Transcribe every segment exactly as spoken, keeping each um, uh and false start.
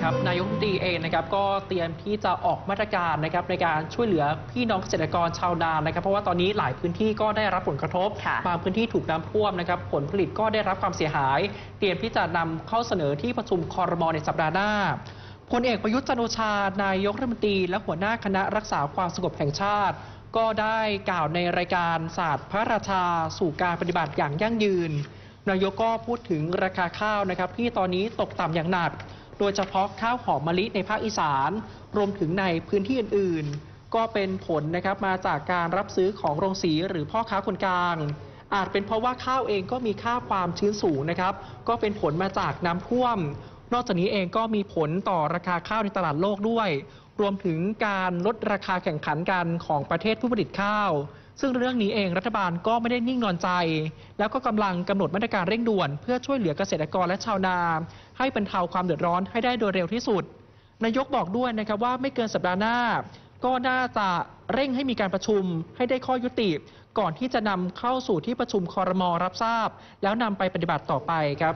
นะครับนายกรัฐมนตรีเองนะครับก็เตรียมที่จะออกมาตรการนะครับในการช่วยเหลือพี่น้องเกษตรกรชาวนานะครับเพราะว่าตอนนี้หลายพื้นที่ก็ได้รับผลกระทบบางพื้นที่ถูกน้ำท่วมนะครับผลผลิตก็ได้รับความเสียหายเตรียมที่จะนำเข้าเสนอที่ประชุมครม.ในสัปดาห์หน้าพลเอกประยุทธ์จันทร์โอชานายกรัฐมนตรีและหัวหน้าคณะรักษาความสงบแห่งชาติก็ได้กล่าวในรายการศาสตร์พระราชาสู่การปฏิบัติอย่างยั่งยืนนายกก็พูดถึงราคาข้าวนะครับที่ตอนนี้ตกต่ำอย่างหนักโดยเฉพาะข้าวหอมมะลิในภาคอีสานรวมถึงในพื้นที่อื่นๆก็เป็นผลนะครับมาจากการรับซื้อของโรงสีหรือพ่อค้าคนกลางอาจเป็นเพราะว่าข้าวเองก็มีค่าความชื้นสูงนะครับก็เป็นผลมาจากน้ำท่วมนอกจากนี้เองก็มีผลต่อราคาข้าวในตลาดโลกด้วยรวมถึงการลดราคาแข่งขันกันของประเทศผู้ผลิตข้าวซึ่งเรื่องนี้เองรัฐบาลก็ไม่ได้นิ่งนอนใจแล้วก็กำลังกำหนดมาตรการเร่งด่วนเพื่อช่วยเหลือเกษตรกรและชาวนาให้บรรเทาความเดือดร้อนให้ได้โดยเร็วที่สุดนายกบอกด้วยนะครับว่าไม่เกินสัปดาห์หน้าก็น่าจะเร่งให้มีการประชุมให้ได้ข้อยุติก่อนที่จะนำเข้าสู่ที่ประชุมครม.รับทราบแล้วนำไปปฏิบัติต่อไปครับ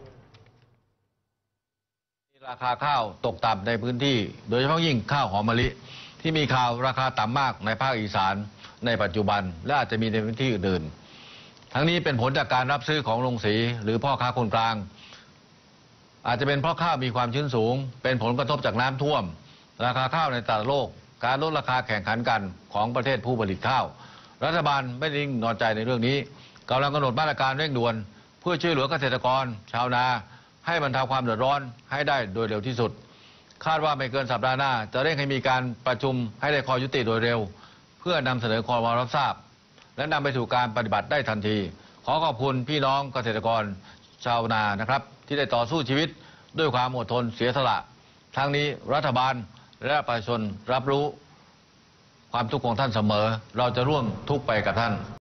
ราคาข้าวตกต่ำในพื้นที่โดยเฉพาะยิ่งข้าวหอมมะลิที่มีข่าวราคาต่ำมากในภาคอีสานในปัจจุบันและอาจจะมีในพื้นที่อื่นๆทั้งนี้เป็นผลจากการรับซื้อของโรงสีหรือพ่อค้าคนกลางอาจจะเป็นเพราะข้าวมีความชื้นสูงเป็นผลกระทบจากน้ำท่วมราคาข้าวในตลาดโลกการลดราคาแข่งขันกันของประเทศผู้ผลิตข้าวรัฐบาลไม่ได้นิ่งนอนใจในเรื่องนี้กำลังกำหนดมาตรการเร่งด่วนเพื่อช่วยเหลือเกษตรกรชาวนาให้บรรเทาความเดือดร้อนให้ได้โดยเร็วที่สุดคาดว่าไม่เกินสัปดาห์หน้าจะเร่งให้มีการประชุมให้ได้ข้อยุติโดยเร็วเพื่อนำเสนอครม.รับทราบและนำไปสู่การปฏิบัติได้ทันทีขอขอบคุณพี่น้องเกษตรกรชาวนานะครับที่ได้ต่อสู้ชีวิตด้วยความอดทนเสียสละทั้งนี้รัฐบาลและประชาชนรับรู้ความทุกข์ของท่านเสมอเราจะร่วมทุกข์ไปกับท่าน